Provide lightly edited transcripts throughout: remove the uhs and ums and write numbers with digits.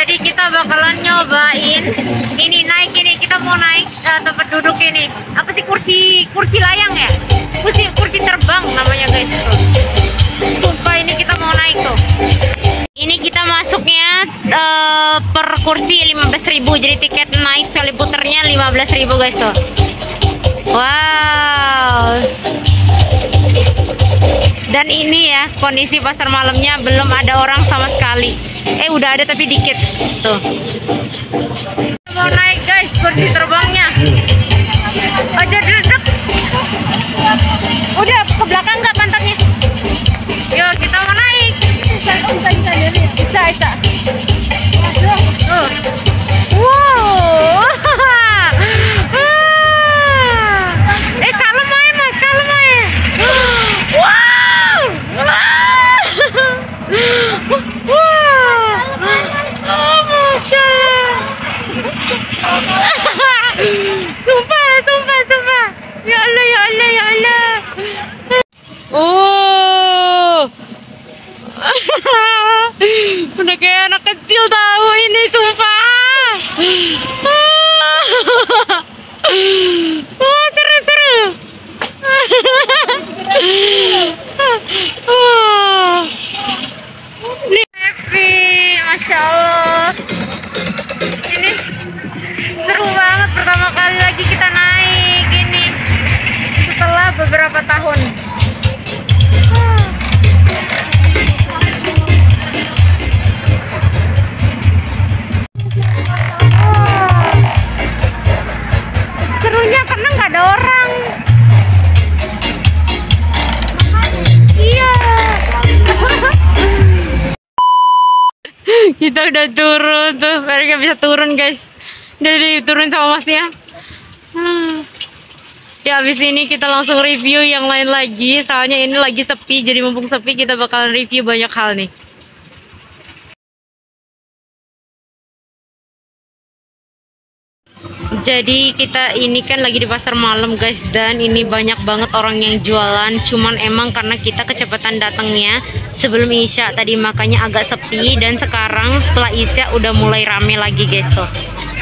Jadi kita bakalan nyobain ini, naik ini, kita mau naik tempat duduk ini. Apa sih, kursi layang ya? Kursi terbang namanya guys. Sumpah ini kita mau naik tuh. Ini kita masuknya per kursi 15.000. Jadi tiket naik sekali puternya 15.000 guys tuh. Wow. Dan ini ya kondisi pasar malamnya, belum ada orang sama sekali. Udah ada tapi dikit tuh. Mau naik guys kursi terbangnya. Ada dedek. Udah ke belakang nggak pantatnya? Yuk kita mau naik. Bisa. Wow. Kalem aja mas, kalem aja. Wow. Oh masya Allah. Sumpah. Ya Allah. Oh. Udah kayak anak kecil tahu ini, sumpah. Wah, seru. Ini happy, masya Allah. Ini seru banget, pertama kali lagi kita naik ini setelah beberapa tahun. Serunya karena nggak ada orang. Iya. Kita udah turun tuh, mereka bisa turun guys. Udah turun sama masnya. Ya habis ini kita langsung review yang lain lagi. Soalnya ini lagi sepi, jadi mumpung sepi kita bakalan review banyak hal nih. Jadi kita ini kan lagi di pasar malam guys, dan ini banyak banget orang yang jualan. Cuman emang karena kita kecepatan datangnya sebelum Isya tadi, makanya agak sepi. Dan sekarang setelah Isya udah mulai rame lagi guys tuh.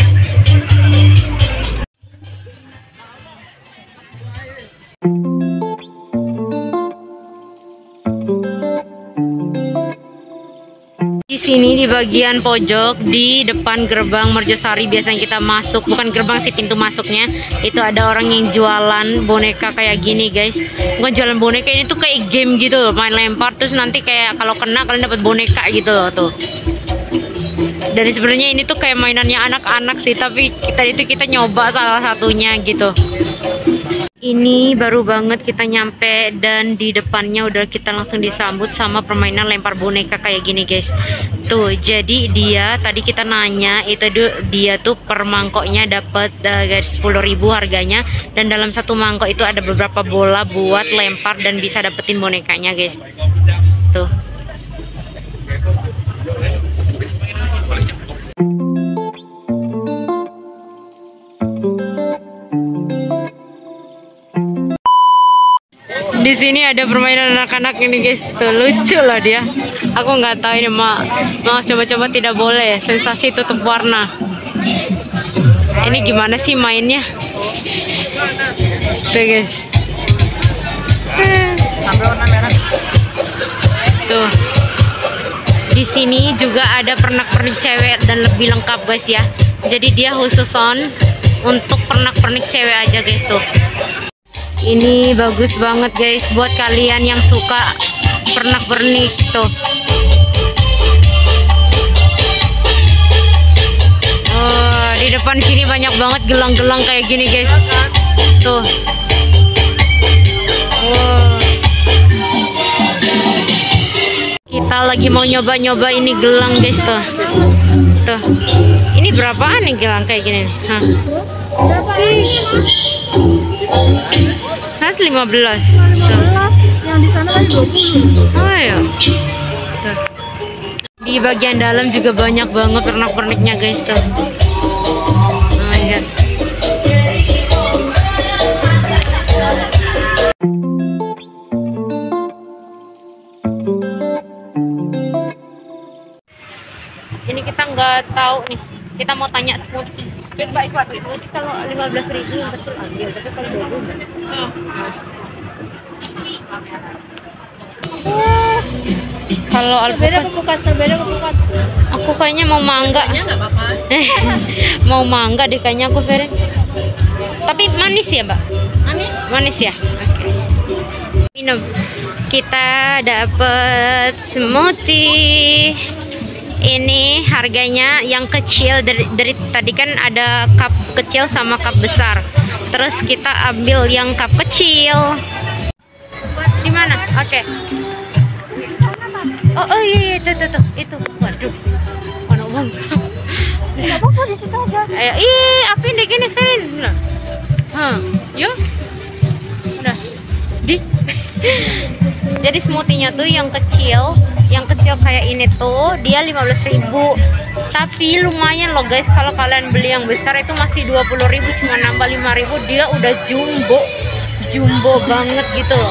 Di sini di bagian pojok di depan gerbang Merjosari biasanya kita masuk, bukan gerbang sih, pintu masuknya itu ada orang yang jualan boneka kayak gini guys. Bukan jualan boneka, ini tuh kayak game gitu loh, main lempar terus nanti kayak kalau kena kalian dapat boneka gitu loh tuh. Dan sebenarnya ini tuh kayak mainannya anak-anak sih, tapi kita nyoba salah satunya gitu. Ini baru banget kita nyampe dan di depannya udah kita langsung disambut sama permainan lempar boneka kayak gini guys. Tuh, jadi dia tadi kita nanya itu dia tuh per mangkoknya dapat guys 10.000 harganya, dan dalam satu mangkok itu ada beberapa bola buat lempar dan bisa dapetin bonekanya guys. Tuh. Di sini ada permainan anak-anak ini guys, tuh lucu lah dia. Aku nggak tahu ini mau coba-coba, tidak boleh, sensasi tutup warna. Ini gimana sih mainnya? Tuh guys. Tuh. Di sini juga ada pernak-pernik cewek dan lebih lengkap guys ya. Jadi dia khusus untuk pernak-pernik cewek aja guys tuh. Ini bagus banget guys buat kalian yang suka pernak-pernik tuh. Di depan sini banyak banget gelang-gelang kayak gini guys. Tuh. Kita lagi mau nyoba-nyoba ini gelang guys tuh. Tuh. Ini berapaan nih gelang kayak gini? Hah. 15. Yang di sana kan 20. Oh ya. Tuh. Di bagian dalam juga banyak banget pernak-perniknya guys tuh. Oh my god. Ini kita nggak tahu nih. Kita mau tanya smoothie. Smoothie kalau 15.000 yang kecil ambil, tapi kalau 20 enggak. Kalau alpukat aku kayaknya mau mangga. Mau mangga deh kayaknya aku, Ferin. Tapi manis ya, Mbak? Manis ya. Oke. Minum. Kita dapat smoothie. Ini harganya yang kecil dari tadi kan ada cup kecil sama cup besar. Terus kita ambil yang cup kecil. Di mana? Oke. Oh iya tuh itu. Waduh. Mana bang? Enggak apa-apa di situ aja. Apa ini gini, Ferin? Yuk. Udah. Jadi smoothie-nya tuh yang kecil kayak ini tuh dia 15.000. Tapi lumayan loh guys, kalau kalian beli yang besar itu masih 20.000, cuma nambah 5.000, dia udah jumbo banget gitu loh.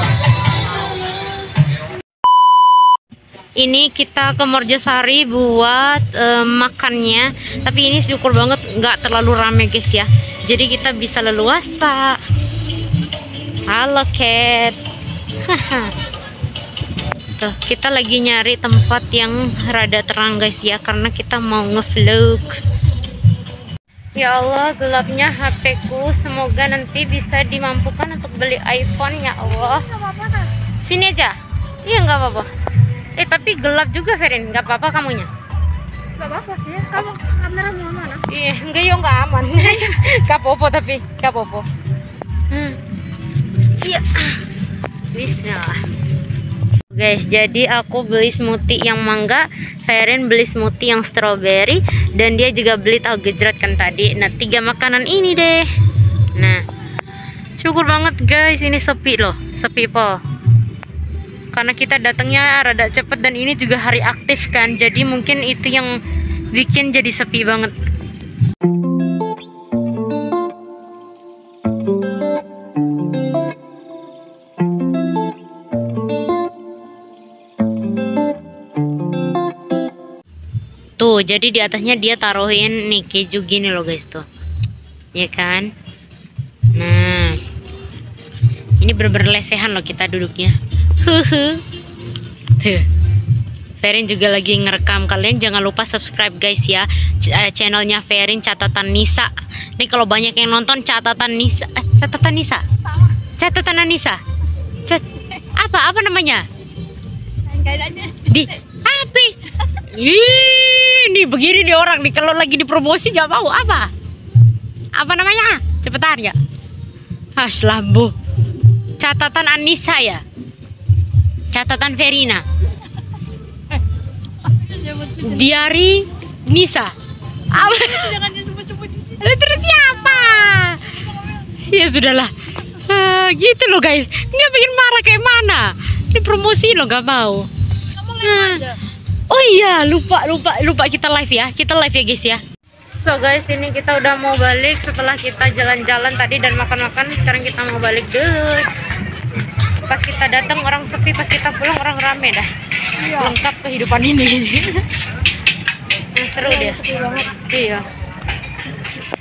Ini kita ke Morjosari buat makannya, tapi ini syukur banget nggak terlalu rame guys ya, jadi kita bisa leluasa. Halo Cat. Tuh, kita lagi nyari tempat yang rada terang guys ya, karena kita mau ngevlog. Ya Allah, gelapnya HP ku. Semoga nanti bisa dimampukan untuk beli iPhone ya Allah. Sini aja. Iya nggak apa-apa. Tapi gelap juga, Ferin. Nggak apa-apa kamunya? Nggak apa-apa sih. Kamu kamera mau mana? Iya, enggak yo, nggak aman. Nggak apa-apa tapi nggak apa-apa. Iya. Bismillah. Guys, jadi aku beli smoothie yang mangga, Ferin beli smoothie yang strawberry, dan dia juga beli tahu gejrot kan tadi. Nah, 3 makanan ini deh. Nah, syukur banget guys, ini sepi loh, sepi po. Karena kita datangnya rada cepet dan ini juga hari aktif kan, jadi mungkin itu yang bikin jadi sepi banget. Tuh, jadi di atasnya dia taruhin nih keju gini loh guys tuh. Ya kan? Nah. Ini bener-bener lesehan loh kita duduknya. Tuh. Ferin juga lagi ngerekam. Kalian jangan lupa subscribe guys ya. Channelnya Ferin Catatan Nisa. Nih kalau banyak yang nonton Catatan Nisa. Catatan Nisa. Catatan Anissa. Apa namanya? Di apa? Ini begini nih orang nih, kalau lagi dipromosi gak mau. Apa namanya? Cepetan ya. Lambo. Catatan Anissa ya. Catatan Verina. Diari Nisa. Apa? Jangan disebut-sebut. Terus siapa? Ya sudahlah. Gitu loh guys. Nggak bikin marah kayak mana? Dipromosi loh, gak mau. Oh iya, lupa kita live ya. Kita live ya guys ya. So guys, ini kita udah mau balik setelah kita jalan-jalan tadi dan makan-makan. Sekarang kita mau balik dulu. Pas kita datang orang sepi, pas kita pulang orang rame dah. Iya. Lengkap kehidupan ini. Seru dia. Sepi banget. Iya.